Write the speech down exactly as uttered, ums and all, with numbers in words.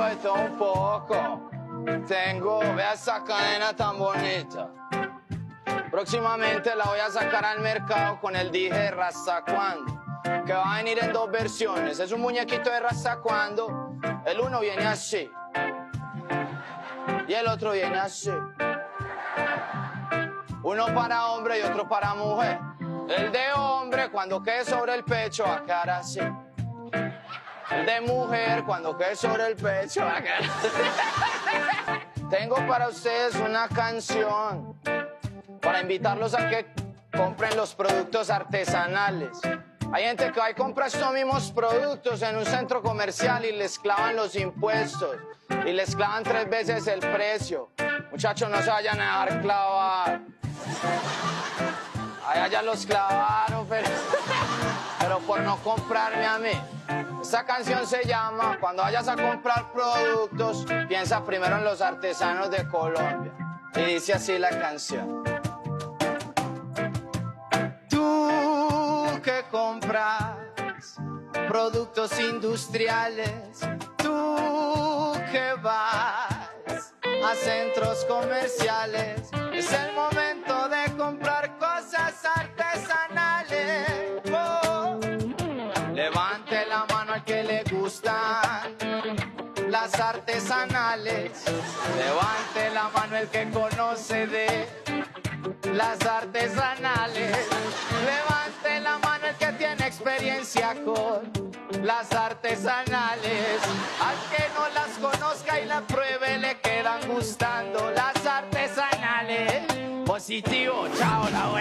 de todo un poco. Tengo, vea esta cadena tan bonita. Próximamente la voy a sacar al mercado con el dije Rasta Cuando, que va a venir en dos versiones. Es un muñequito de Rasta Cuando. El uno viene así y el otro viene así. Uno para hombre y otro para mujer. El de hombre, cuando quede sobre el pecho, va a quedar así. El de mujer, cuando quede sobre el pecho, va a quedar así. Tengo para ustedes una canción para invitarlos a que compren los productos artesanales. Hay gente que va y compra estos mismos productos en un centro comercial y les clavan los impuestos y les clavan tres veces el precio. Muchachos, no se vayan a dejar clavar. Allá ya los clavaron, pero, pero por no comprarme a mí. Esta canción se llama Cuando vayas a comprar productos, piensa primero en los artesanos de Colombia. Y dice así la canción. Tú que compras productos industriales, tú que vas a centros comerciales, es el momento de comprar cosas artesanales. Oh, levante la mano al que le gustan las artesanales. Levante la mano el que conoce de las artesanales. Levante la mano el que tiene experiencia con las artesanales. Al que no las conozca y la pruebe le quedan gustando las artesanales. Positivo, chao, la